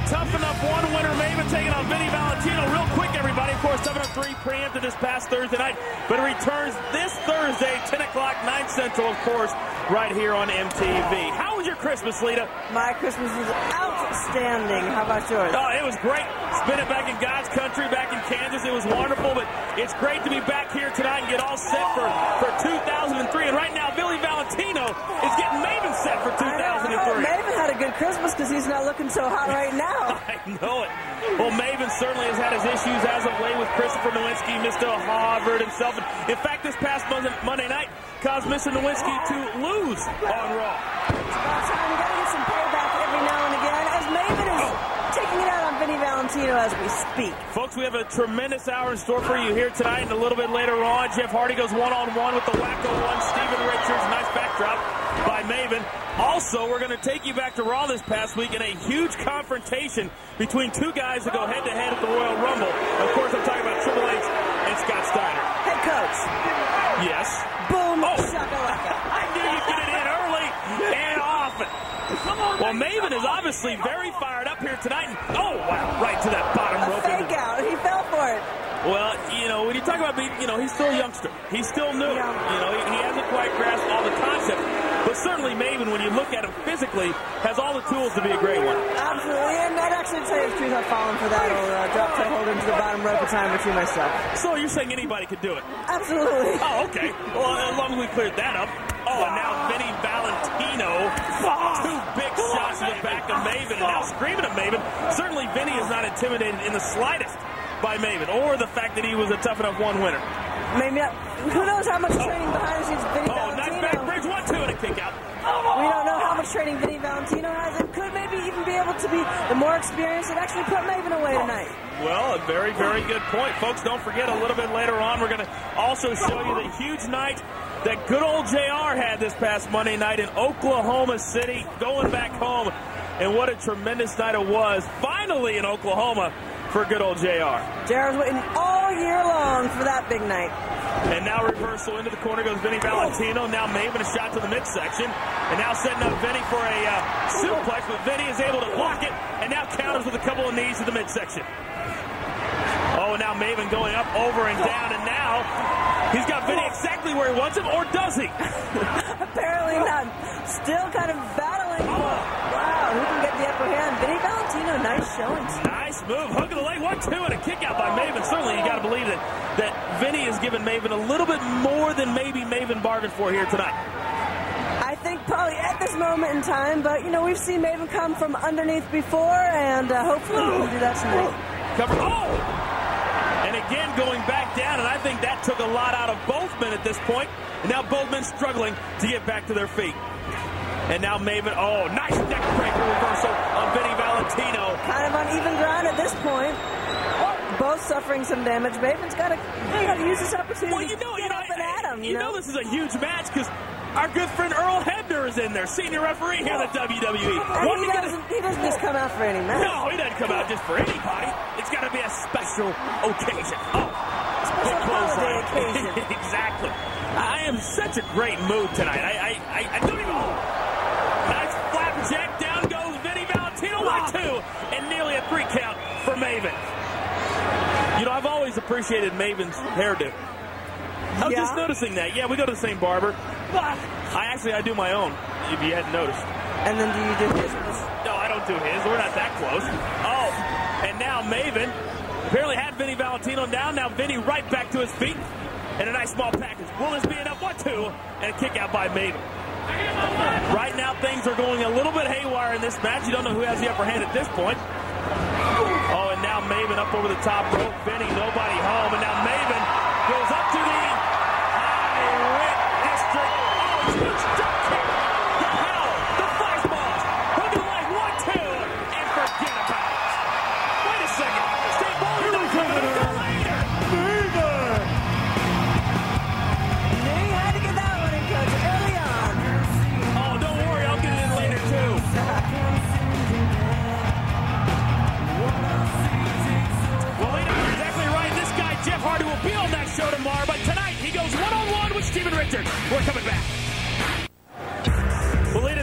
tough enough one winner. Maven taking on Vinny Valentino. Real quick, everybody. Of course, 7-3 preempted this past Thursday night, but it returns this Thursday, 10 o'clock, 9 Central, of course, right here on MTV. How was your Christmas, Lita? My Christmas was outstanding. How about yours? Oh, it was great. Spent it back in God's country, back in Kansas. It was wonderful, but it's great to be back here tonight and get all set for 2003. And right now, Vinny Valentino is getting Maven set for 2003. Maven had a good Christmas because he's not looking so hot right now. I know it. Well, Maven certainly has had his issues as of late with Christopher Nowinski, Mr. Harvard himself. In fact, this past Monday night caused Mr. Nowinski to lose on Raw. It's about time we got to get some payback every now and again as Maven is taking it out on Vinny Valentino as we speak. Folks, we have a tremendous hour in store for you here tonight, and a little bit later on, Jeff Hardy goes one-on-one with the Wacko One, Steven Richards. Nice backdrop by Maven. Also, we're going to take you back to Raw this past week in a huge confrontation between two guys that go head-to-head at the Royal Rumble. Of course, I'm talking about Triple H and Scott Steiner. Head coach. Yes. Boom. Oh. Shakalaka. I knew you'd get it in early and often. Well, Maven is obviously very fired up here tonight. Oh, wow. Right to that bottom rope. Fake out. He fell for it. Well, you know, when you talk about being, he's still a youngster. He's still new. Yeah. He hasn't quite grasped all the concepts. But certainly Maven, when you look at him physically, has all the tools to be a great one. Absolutely. And I'd actually tell you the truth, I've fallen for that old drop toe hold into the bottom rope a time or two myself. So you're saying anybody could do it? Absolutely. Oh, okay. Well, as long as we cleared that up. Oh, and now Vinny Valentino. Two big shots to the back of Maven, and now screaming at Maven. Certainly Vinny is not intimidated in the slightest by Maven, or the fact that he was a tough enough one winner. Maybe not. Who knows how much training behind the scenes Vinny Valentino. Nice back bridge, 1-2 and a kick out. We don't know how much training Vinny Valentino has. It could maybe even be able to be the more experienced and actually put Maven away tonight. Well, a very, very good point. Folks, don't forget, a little bit later on, we're going to also show you the huge night that good old JR had this past Monday night in Oklahoma City, going back home. And what a tremendous night it was, finally in Oklahoma, for good old JR. JR was waiting all year long for that big night. And now reversal into the corner goes Vinny Valentino. Now Maven a shot to the midsection. And now setting up Vinny for a suplex, but Vinny is able to block it. And now counters with a couple of knees to the midsection. Oh, now Maven going up, over, and down. And now he's got Vinny exactly where he wants him, or does he? Apparently not. Still kind of battling. Wow, who can get the upper hand? Vinny Valentino, nice showing. Nice move. Hook of the leg, 1-2, and a kick out by Maven. Certainly you got to believe that Vinny has given Maven a little bit more than maybe Maven bargained for here tonight. I think probably at this moment in time, but, we've seen Maven come from underneath before, and hopefully we can do that tonight. Cover. Oh! And again, going back down, and I think that took a lot out of both men at this point. And now both men struggling to get back to their feet. And now Maven, nice neck breaker reversal on Vinny Valentino. Kind of uneven ground at this point. Both suffering some damage. Maven's got to use this opportunity to get up and at him. You know this is a huge match because our good friend Earl Hebner is in there, senior referee here at the WWE. And he doesn't just come out for any match. No, he doesn't come out just for anybody. It's got to be a special occasion. Special holiday occasion. Exactly. I am such a great mood tonight. I don't even... Nice flapjack. Down goes Vinny Valentino. 1-2. And nearly a 3 count for Maven. I've always appreciated Maven's hairdo. I was just noticing that. Yeah, we go to the same barber. I do my own, if you hadn't noticed. And then do you do his? No, I don't do his. We're not that close. Oh, and now Maven apparently had Vinny Valentino down. Now Vinny right back to his feet. And a nice small package. Will this be enough? 1-2. And a kick out by Maven. Right now things are going a little bit haywire in this match. You don't know who has the upper hand at this point. Oh, and now Maven up over the top rope. Vinny, nobody home. And now Maven goes up to the high rip district. Oh, huge drop kick. The power, the fastballs. Hook of the leg, 1-2, and forget about it. Wait a second. Stamboli not coming until later. Maven. You had to get that one in, Coach, early on. Oh, don't worry. I'll get it in later, too. Well, you're exactly right. This guy, Jeff Hardy, will be on that show tomorrow. But tonight, he goes one-on-one with Steven Richards. We're coming back.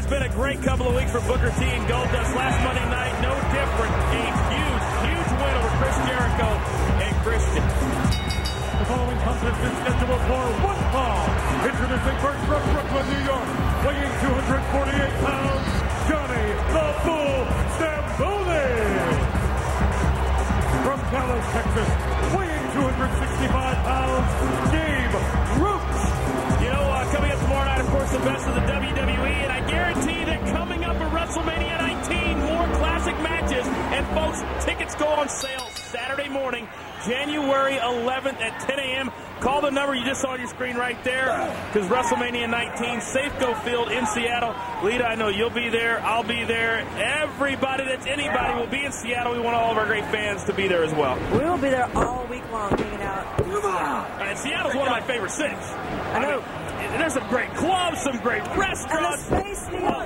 been a great couple of weeks for Booker T and Goldust. Last Monday night, no different. A huge, huge win over Chris Jericho and Christian. The following contest is scheduled for one fall. Introducing first from Brooklyn, New York, weighing 248 pounds, Johnny the Bull Stamboli. From Dallas, Texas, weighing 265 pounds, Gabe, Roach. You know, coming up tomorrow night, of course, the best of the WWE, and I guarantee that coming up at WrestleMania 19, more classic matches. And folks, tickets go on sale Saturday morning, January 11th at 10 a.m. Call the number you just saw on your screen right there, because WrestleMania 19, Safeco Field in Seattle. Lita, I know you'll be there. I'll be there. Everybody that's anybody will be in Seattle. We want all of our great fans to be there as well. We will be there all week long hanging out. And Seattle's one of my favorite cities. I know. There's some great clubs, some great restaurants. And the Space Needle.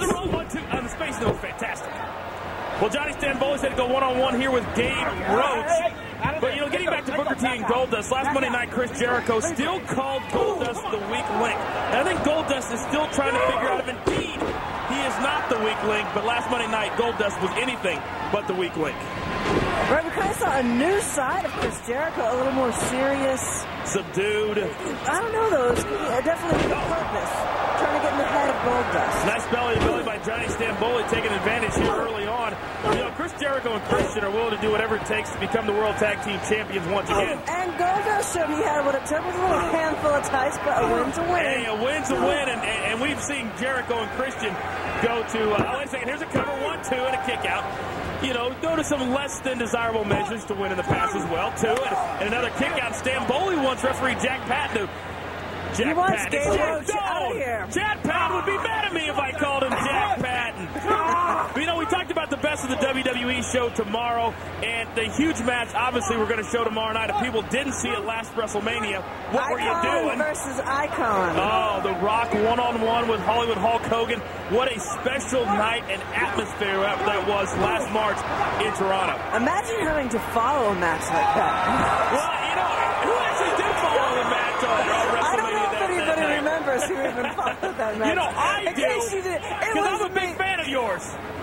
The Space Needle is fantastic. Well, Johnny Stamboli said to go one-on-one here with Gabe Roach. But, you know, getting back to Booker T and Goldust, last Monday night, Chris Jericho still called Goldust the weak link. And I think Goldust is still trying to figure out if indeed he is not the weak link. But last Monday night, Goldust was anything but the weak link. Right, we kind of saw a new side of Chris Jericho, a little more serious. Subdued. I don't know, though. It's definitely with a purpose. Trying to get in the head of Goldust. Nice belly-to-belly by Johnny Stamboli, taking advantage here early on. You know, Chris Jericho and Christian are willing to do whatever it takes to become the World Tag Team Champions once again. And Goldust showed he had what it took with a little handful of ties, but a win's a win. Hey, a win's a win, and we've seen Jericho and Christian go to, wait a second, here's a cover, 1-2, and a kick out. You know, go to some less than desirable measures to win in the past as well, too. And another kick out. Stamboli wants referee Jack Patton to. He wants Gabe Roach out of here. Jack Patton would be mad at me if I called him Jack Patton. You know, we talked about the best of the WWE show tomorrow, and the huge match, obviously, we're going to show tomorrow night. If people didn't see it last WrestleMania, what were you doing? Versus Icon. Oh, The Rock one-on-one with Hollywood Hulk Hogan. What a special night and atmosphere that was last March in Toronto. Imagine having to follow a match like that. Well, you know, who actually did follow the match on WrestleMania? I don't know if anybody remembers who even followed that match. You know, I do, because I'm a big fan of yours.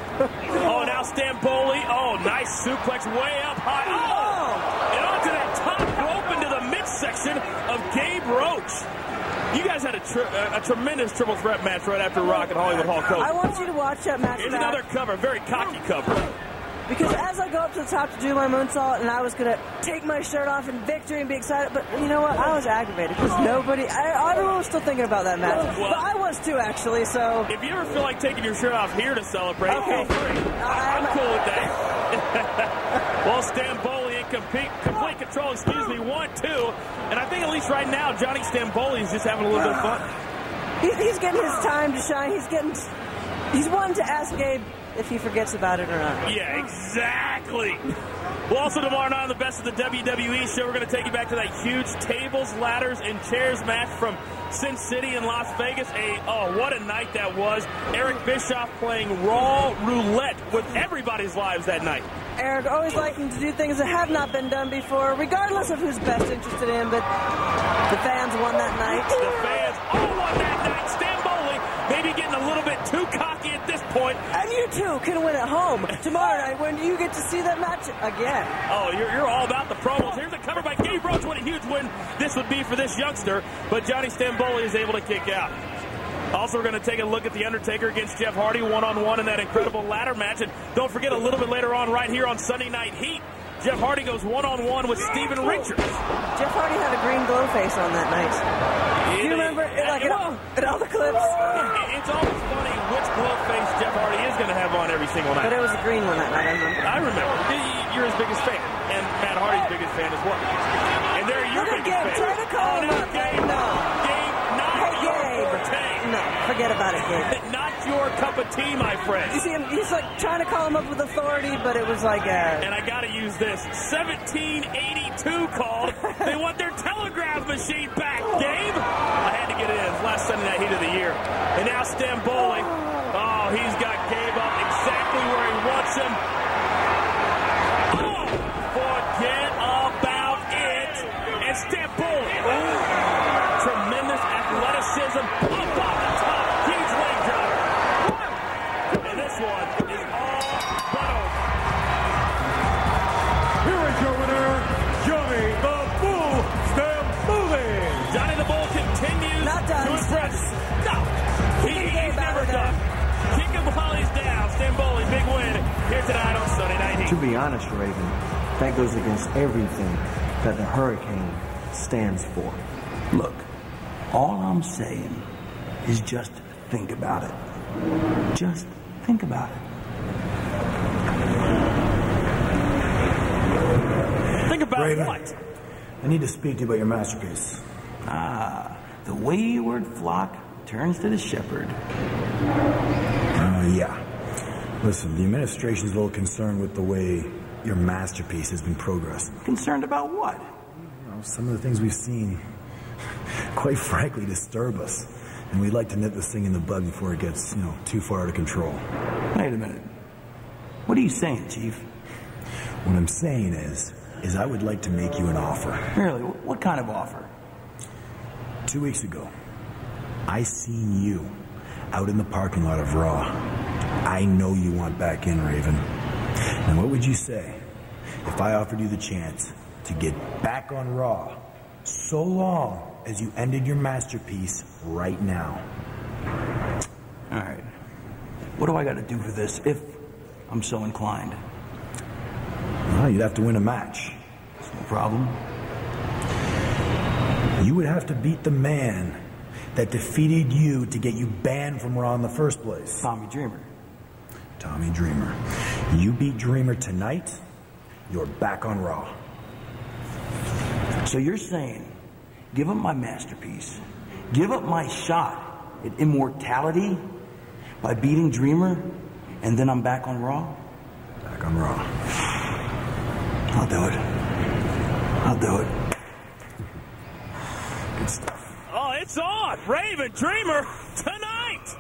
Oh, now Stamboli. Oh, nice suplex way up high. Oh! And onto that top rope into the midsection of Gabe Roach. You guys had a tremendous triple threat match right after Rock and Hollywood Hulk Hogan. I want you to watch that match. Here's another cover, very cocky cover. Because as I go up to the top to do my moonsault, and I was going to take my shirt off in victory and be excited, but you know what? I was aggravated because everyone was still thinking about that match. Well, but I was too, actually, so. If you ever feel like taking your shirt off here to celebrate, okay. Feel free. I'm cool with that. Well, Stamboli in complete control, 1-2. And I think at least right now, Johnny Stamboli is just having a little bit of fun. He's getting his time to shine. He's wanting to ask Gabe if he forgets about it or not. Yeah, exactly. Well, also tomorrow night on the Best of the WWE show, we're going to take you back to that huge tables, ladders, and chairs match from Sin City in Las Vegas. What a night that was. Eric Bischoff playing Raw Roulette with everybody's lives that night. Eric always liking to do things that have not been done before, regardless of who's best interested in, but the fans won that night. The fans all won that night. Stamboli maybe getting a little bit too cocky at this point. And you too can win at home tomorrow night when you get to see that match again. Oh, you're all about the promos. Here's a cover by Gabe Roach. What a huge win this would be for this youngster. But Johnny Stamboli is able to kick out. Also, we're going to take a look at The Undertaker against Jeff Hardy one-on-one in that incredible ladder match. And don't forget, a little bit later on right here on Sunday Night Heat, Jeff Hardy goes one-on-one with Steven Richards. Jeff Hardy had a green glow face on that night. Do you remember in all the clips? It's always funny which glove face Jeff Hardy is going to have on every single night. But it was a green one that night, I remember. You're his biggest fan. And Matt Hardy's biggest fan as well. And they're your biggest fan. Try to call him up. Gabe. No. Gabe, not your forte. No, forget about it, Gabe. Not your cup of tea, my friend. You see him, he's like trying to call him up with authority, but it was like And I got to use this. 1782 called. They want their telegraph machine back, Gabe. I had to get it in. It's last Sunday Night Heat of the year. And now Stamboli. Oh, he's got Gabe up exactly where he wants him. Oh, forget about it. And Stamboli. Tremendous athleticism. Up on the top. Huge leg drop. To be honest, Raven, that goes against everything that the Hurricane stands for. Look, all I'm saying is just think about it. Just think about it. Think about Raven, what? I need to speak to you about your masterpiece. Ah, the wayward flock turns to the shepherd. Yeah. Listen, the administration's a little concerned with the way your masterpiece has been progressing. Concerned about what? You know, some of the things we've seen, quite frankly, disturb us. And we'd like to nip this thing in the bud before it gets, too far out of control. Wait a minute. What are you saying, Chief? What I'm saying is I would like to make you an offer. Really? What kind of offer? 2 weeks ago, I seen you out in the parking lot of Raw. I know you want back in, Raven. Now, what would you say if I offered you the chance to get back on Raw so long as you ended your masterpiece right now? All right. What do I got to do for this if I'm so inclined? Well, you'd have to win a match. It's no problem. You would have to beat the man that defeated you to get you banned from Raw in the first place. Tommy Dreamer. Tommy Dreamer. You beat Dreamer tonight, you're back on Raw. So you're saying, give up my masterpiece, give up my shot at immortality by beating Dreamer, and then I'm back on Raw? Back on Raw. I'll do it. I'll do it. Good stuff. Oh, it's on! Raven Dreamer tonight!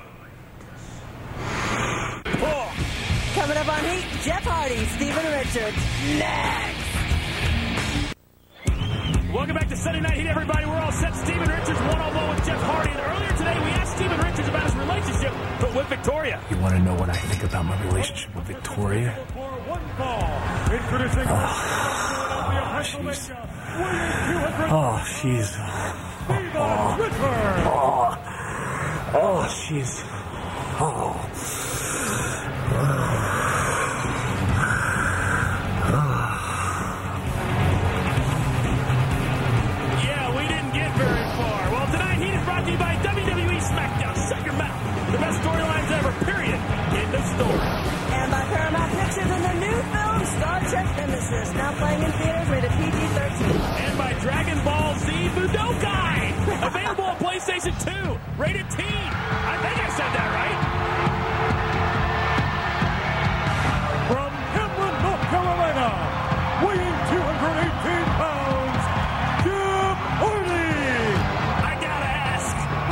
Oh. Coming up on Heat, Jeff Hardy, Steven Richards. Next! Welcome back to Sunday Night Heat, everybody. We're all set. Steven Richards one-on-one with Jeff Hardy. And earlier today, we asked Steven Richards about his relationship with Victoria. You want to know what I think about my relationship with Victoria? She's... Yeah, we didn't get very far. Well, tonight, Heat is brought to you by WWE SmackDown. Shut your mouth. The best storylines ever, period. In the story. And by Paramount Pictures and the new film Star Trek Nemesis, now playing in theaters rated PG-13. And by Dragon Ball Z Budokai. Available on PlayStation 2. Rated teen. I think I said that right. From Cameron, North Carolina, weighing 218 pounds, Jeff Hardy. I've got to ask.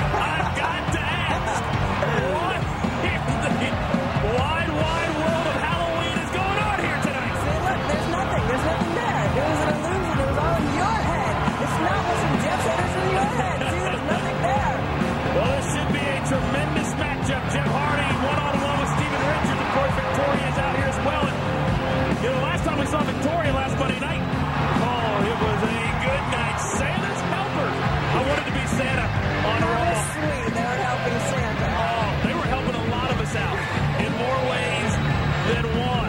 What in the wide world of Halloween is going on here tonight? See, look, there's nothing. There's nothing there. It was an illusion. It was all in your head. It's not what's in Jeff said. It's in your head. See, there's nothing there. Well, this should be a tremendous matchup. Jeff Hardy one-on-one with Steven Richards. Of course, Victoria is out here as well. And, last time we saw Victoria last Monday night, it was a good night. Santa's helper. I wanted to be Santa on Raw. Sweet. They were helping Santa. Oh, they were helping a lot of us out in more ways than one.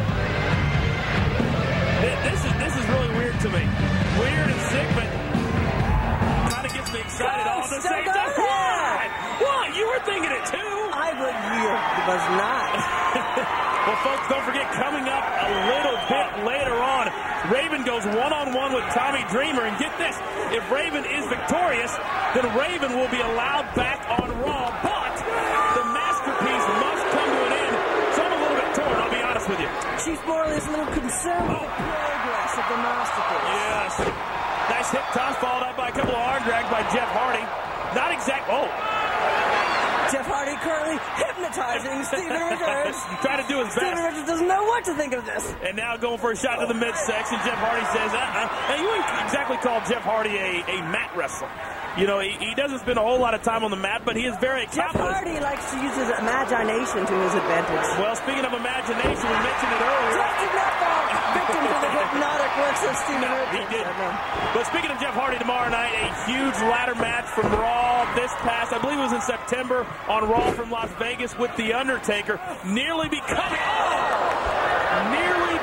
This is really weird to me. Weird and sick, but kind of gets me excited all at the same time. What? You were thinking it too? I was not. Well, folks, don't forget, coming up a little bit later on, Raven goes one-on-one with Tommy Dreamer. And get this, if Raven is victorious, then Raven will be allowed back on Raw. But the masterpiece must come to an end. So I'm a little bit torn, I'll be honest with you. Chief Morley is a little concerned with the progress of the masterpiece. Yes. Nice hip toss followed up by a couple of arm drags by Jeff Hardy. Not exact. Oh. Jeff Hardy currently hypnotizing Steven Richards. Trying to do his best. Steven Richards doesn't know what to think of this. And now going for a shot to the midsection. Jeff Hardy says, Now, you wouldn't exactly call Jeff Hardy a mat wrestler. He doesn't spend a whole lot of time on the mat, but he is very accomplished. Jeff Hardy likes to use his imagination to his advantage. Well, speaking of imagination, we mentioned it earlier. Jeff did not fall victim to the hypnotic works of Steven Richards. He did. But speaking of Jeff Hardy, tomorrow night, a huge ladder match from Raw this past, I believe it was in September, on Raw from Las Vegas with The Undertaker, nearly becoming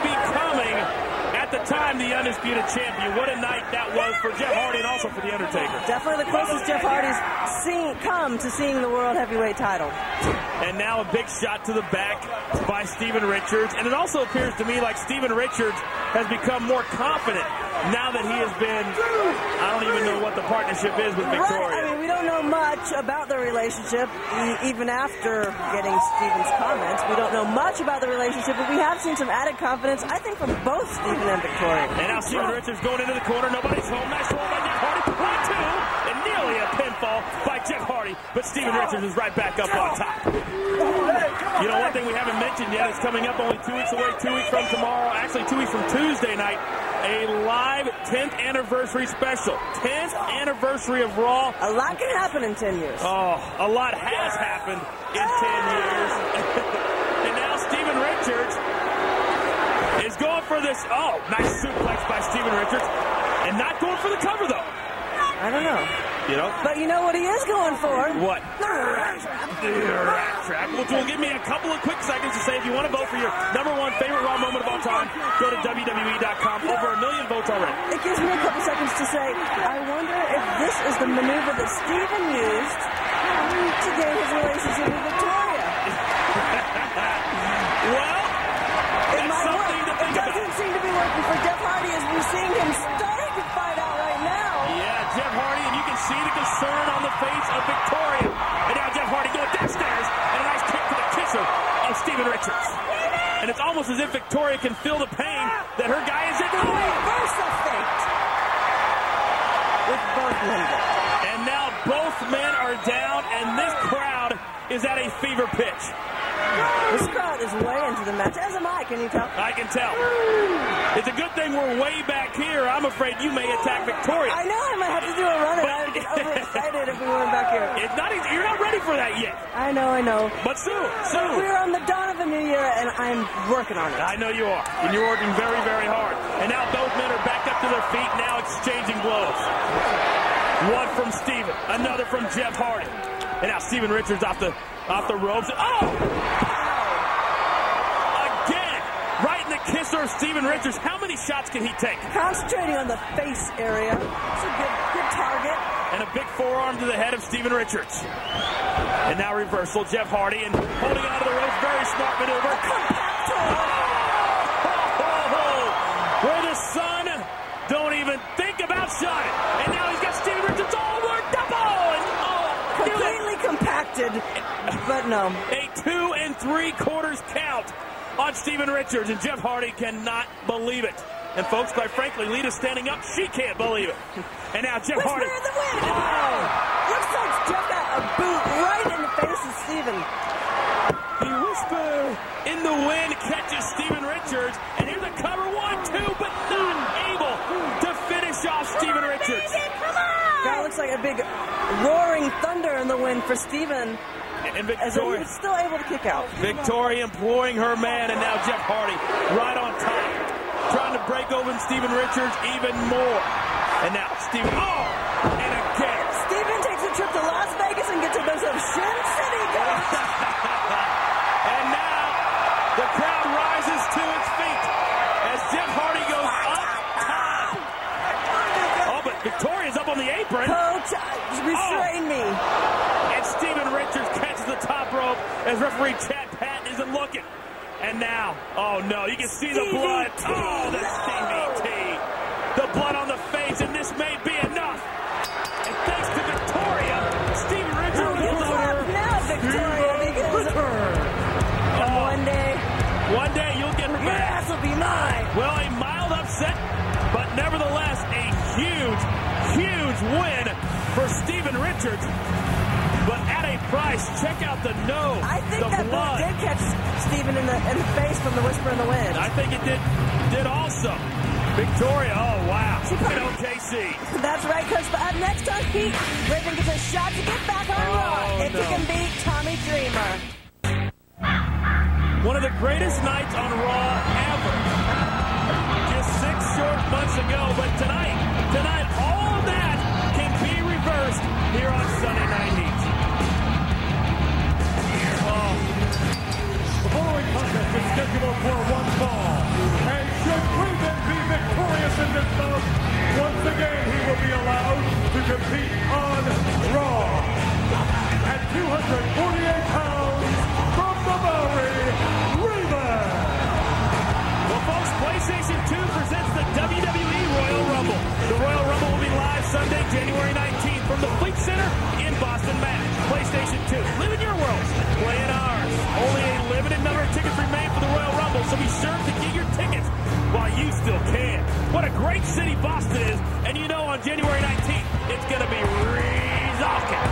becoming, at the time, the undisputed champion. What a night that was for Jeff Hardy and also for The Undertaker. Definitely the closest Jeff Hardy's come to seeing the World Heavyweight title. And now a big shot to the back by Steven Richards. And it also appears to me like Steven Richards has become more confident now that he has been, I don't even know what the partnership is with Victoria. Right. I mean, we don't know much about their relationship, even after getting Steven's comments. We don't know much about the relationship, but we have seen some added confidence, I think, from both Steven and Victoria. And now Steven Richards going into the corner. Nobody's home. Nice roll by Jeff Hardy. 1, 2, and nearly a pinfall by Jeff Hardy. But Steven Richards is right back up on top. You know, one thing we haven't mentioned yet is coming up only 2 weeks away, 2 weeks from tomorrow, actually 2 weeks from Tuesday night, a live 10th anniversary special. 10th anniversary of Raw. A lot can happen in 10 years. Oh, a lot has happened in 10 years. And now Steven Richards is going for this. Oh, nice suplex by Steven Richards. And not going for the cover, though. I don't know. You know? But you know what he is going for? What? The rat trap. Which will give me a couple of quick seconds to say if you want to vote for your #1 favorite Raw moment of all time, go to WWE.com. Over 1 million votes already. It gives me a couple seconds to say, I wonder if this is the maneuver that Steven used to gain his relationship with Victoria. Well, it might work. It doesn't seem to be working for Jeff Hardy as we're seeing him starting to fight out right now. Yeah, Jeff Hardy, and you can see the concern on the face of Victoria. And now Jeff Hardy going downstairs, and a nice kick to the kisser of Steven Richards. And it's almost as if Victoria can feel the pain that her guy is in. Reverse of fate. With both men down. And now both men are down, and this crowd is at a fever pitch. This crowd is way into the match, as am I, can you tell? I can tell. It's a good thing we're way back here. I'm afraid you may attack Victoria. I know, I might have to do a run, and I would get overexcited if we weren't back here. You're not ready for that yet. I know. But soon. We're on the dawn of a new year, and I'm working on it. I know you are, and you're working very, very hard. And now both men are back up to their feet, now exchanging blows. One from Steven, another from Jeff Hardy. And now Steven Richards off the ropes. Oh! Again, right in the kisser of Steven Richards. How many shots can he take? Concentrating on the face area. It's a good target. And a big forearm to the head of Steven Richards. And now reversal, Jeff Hardy, and holding onto the ropes. Very smart maneuver. Where the sun don't even think about shining. And now he's got Steven Richards all worked up. Completely compacted, but no. A 2 3/4 count on Steven Richards, and Jeff Hardy cannot believe it. And folks, quite frankly, Lita's standing up. She can't believe it. And now Jeff Hardy. Whisper in the wind. Looks like Jeff got a boot right in the face of Steven. The whisper in the wind catches Steven Richards, and here's a cover 1-2, but not able to finish off Steven Richards. That looks like a big roaring thunder in the wind for Steven. And as he was still able to kick out. Victoria employing her man, and now Jeff Hardy right on top, trying to break open Steven Richards even more. And now Steven, and again. Steven takes a trip to Las Vegas and gets himself Shin City. And now the crowd rises to its feet as Jeff Hardy goes up top. Oh, but Victoria's up on the apron. Coach, restrain me. And Steven Richards catches the top rope as referee Chad Patton isn't looking. And now, oh no, you can see the blood. Oh, the Stevie T. The blood on the face, and this may be enough. And thanks to Victoria, Steven Richards will now, Victoria, because one day you'll get her back. Your ass will be mine. Well, a mild upset, but nevertheless a huge win for Steven Richards. But at a price, check out the nose. I think the that blood did catch Steven in the face from the whisper in the wind. I think it did also. Victoria, oh wow. She put OKC. That's right, Coach. But next on Heat, Raven gets a shot to get back on Raw if he can beat Tommy Dreamer. One of the greatest nights on Raw ever. Just 6 short months ago, but tonight, all of that can be reversed here on Sunday Night Heat. The following contest is scheduled for one fall. so be sure to get your tickets while you still can. What a great city Boston is, and you know on January 19th, it's going to be rocking.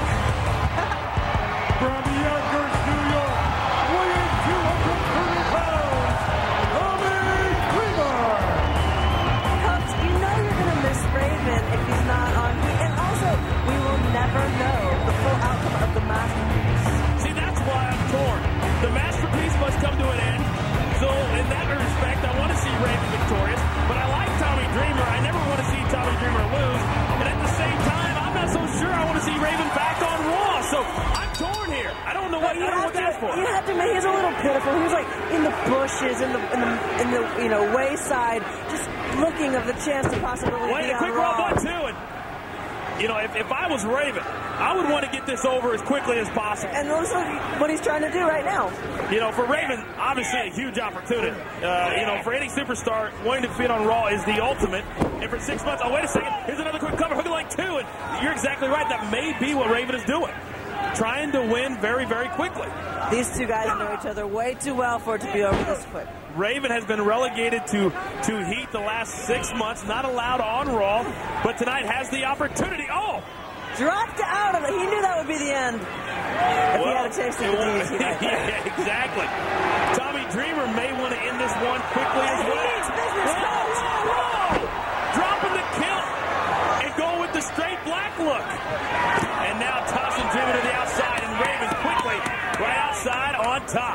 From Yonkers, New York, weighing 230 pounds, Tommy Dreamer. Cubs, you know you're going to miss Raven if he's not on Heat. And also, we will never know the full outcome of the masterpiece. See, that's why I'm torn. The masterpiece must come to an end. So, in that respect, I want to see Raven victorious. But I like Tommy Dreamer. I never want to see Tommy Dreamer lose. And at the same time, I'm not so sure I want to see Raven back on Raw. So, I'm torn here. I don't know what you have to ask for. You have to admit, he's a little pitiful. He was like in the bushes, in the wayside, just looking of the chance to possibly be on Wait, a quick Raw. Raw 1-2. And, you know, if I was Raven, I would want to get this over as quickly as possible. And also what he's trying to do right now. You know, for Raven, obviously a huge opportunity. You know, for any superstar, wanting to compete on Raw is the ultimate. And for 6 months, oh, wait a second, here's another quick cover, hook and leg 2. And you're exactly right, that may be what Raven is doing. Trying to win very, very quickly. These two guys know each other way too well for it to be over this quick. Raven has been relegated to Heat the last 6 months, not allowed on Raw, but tonight has the opportunity. Oh! Dropped out of it. He knew that would be the end. If he had a taste of the DDT. Yeah, exactly. Tommy Dreamer may want to end this one quickly as well. He needs business, coach. Whoa! Dropping the kill and going with the straight black look. And now tossing Dreamer to the outside, and Raven quickly right outside on top.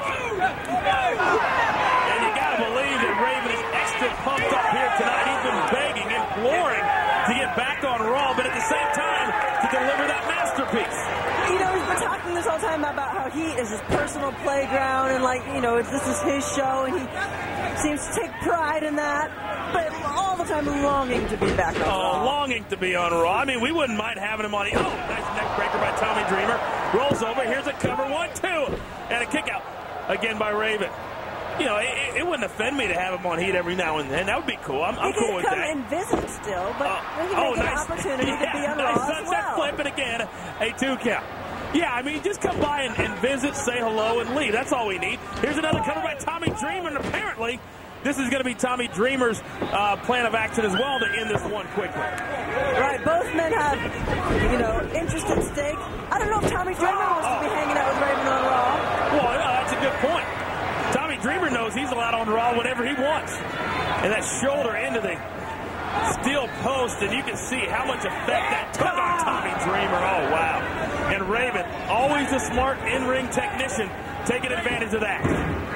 And you got to believe that Raven is extra pumped up here tonight. He's been begging, imploring to get back on Raw, but at the same time, to deliver that masterpiece. You know, he's been talking this whole time about how Heat is his personal playground, and like, you know, this is his show, and he seems to take pride in that, but all the time longing to be back on Raw. Longing to be on Raw. I mean, we wouldn't mind having him on. Oh, nice neck breaker by Tommy Dreamer. Rolls over. Here's a cover. 1-2. And a kick out again by Raven. You know, it wouldn't offend me to have him on Heat every now and then. That would be cool. I'm cool with that. He can come and visit still, but we can make an opportunity to be on Raw as well. Flip, and again, a 2 count. Yeah, I mean, just come by and visit, say hello, and leave. That's all we need. Here's another cover by Tommy Dreamer, and apparently this is going to be Tommy Dreamer's plan of action as well to end this one quickly. Right, both men have, you know, interest at stake. I don't know if Tommy Dreamer wants to be hanging out with Raven on Raw. Well, no, that's a good point. Tommy Dreamer knows he's allowed on Raw whenever he wants. And that shoulder into the steel post, and you can see how much effect that took on Tommy Dreamer. Oh, wow. And Raven, always a smart in-ring technician, taking advantage of that.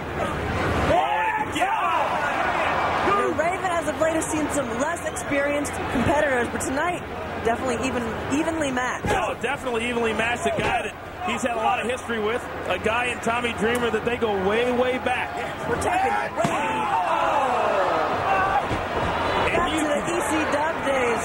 Raven, as of late, has seen some less experienced competitors, but tonight, definitely evenly matched. Oh, definitely evenly matched. A guy that he's had a lot of history with. A guy in Tommy Dreamer that they go way, way back. We're taking it way back to the EC Dub days.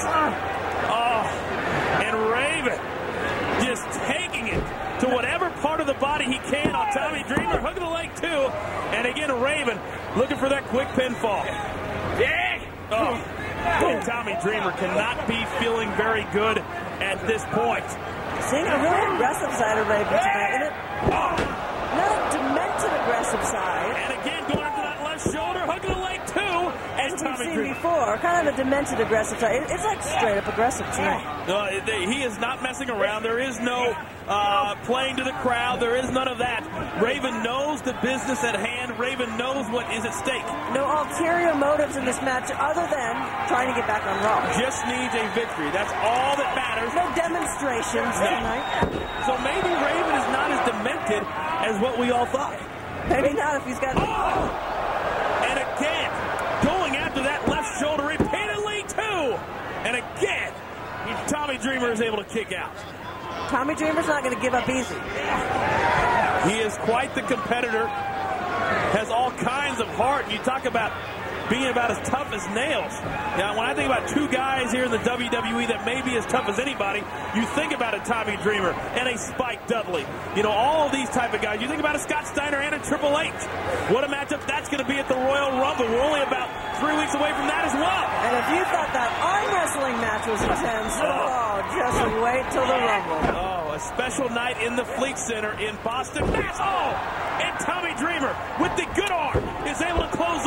And Raven just taking it to whatever part of the body he can on Tommy Dreamer. Hook of the leg, too. And again, Raven looking for that quick pinfall. Yeah! Oh. And Tommy Dreamer cannot be feeling very good at this point. Seeing a really aggressive side of Raven tonight, isn't it? Not a demented aggressive side. And again, going after that left shoulder, hook of the leg, too. And As Tommy we've seen Dreamer. before, kind of a demented aggressive side. It's like straight up aggressive tonight. He is not messing around. There is no playing to the crowd. There is none of that. Raven knows the business at hand. Raven knows what is at stake. No ulterior motives in this match other than trying to get back on Raw. Just needs a victory. That's all that matters. No demonstrations tonight. So maybe Raven is not as demented as what we all thought. Maybe not if he's got... And again, going after that left shoulder repeatedly, too. And again, Tommy Dreamer is able to kick out. Tommy Dreamer's not going to give up easy. He is quite the competitor. Has all kinds of heart. You talk about being about as tough as nails. Now, when I think about two guys here in the WWE that may be as tough as anybody, you think about a Tommy Dreamer and a Spike Dudley. You know, all of these type of guys. You think about a Scott Steiner and a Triple H. What a matchup that's going to be at the Royal Rumble. We're only about 3 weeks away from that as well. And if you thought that arm wrestling match was intense, just wait till the Rumble. A special night in the Fleet Center in Boston. And Tommy Dreamer, with the good arm, is able to close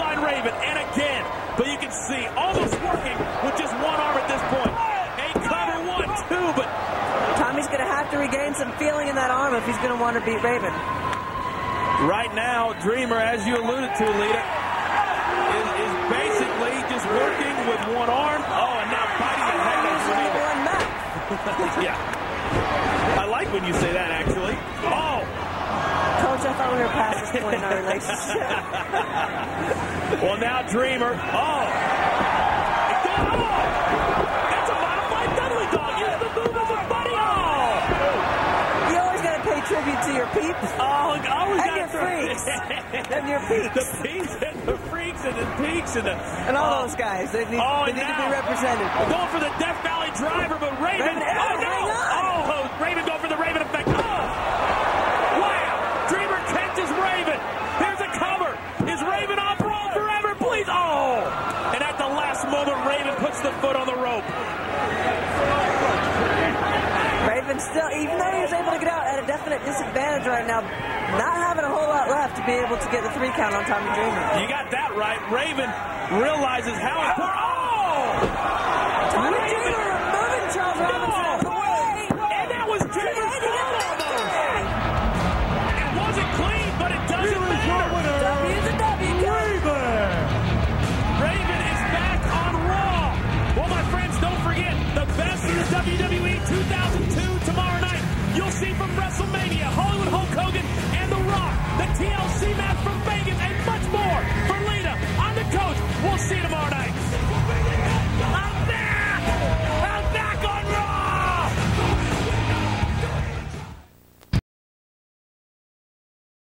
going to want to beat Raven. Right now, Dreamer, as you alluded to, Lita, is basically just working with one arm. Oh, and now biting the head of Raven. Yeah. I like when you say that, actually. Oh! Coach, I thought we were past this point in our relationship. Well, now Dreamer. Oh! That's a modified Dudley Dog. You have the move as a buddy. Oh! You always got to pay tribute to your peeps. Oh, I always and got your freaks. And your peeps. The peeps and the freaks and the peaks and the... And all those guys. They need to be represented. Going for the Death Valley driver, but Raven... Oh, no! Oh, Raven going for the Raven effect. Oh! Wow! Dreamer catches Raven. Here's a cover. Is Raven off roll forever, please? Oh! And at the last moment, Raven puts the foot on the rope. Raven still, even though he was able to get out at a definite disadvantage right now, not having a whole lot left to be able to get the 3 count on Tommy Dreamer. You got that right. Raven realizes how important... Oh! Tommy Dreamer removing Charles Robinson out of the way. And that was Dreamer's fault almost. It wasn't clean, but it doesn't matter. W is a W, Raven! Raven is back on Raw. Well, my friends, don't forget, the best of the WWE 2002 tomorrow night. You'll see from WrestleMania, Hollywood Hulk Hogan and The Rock, the TLC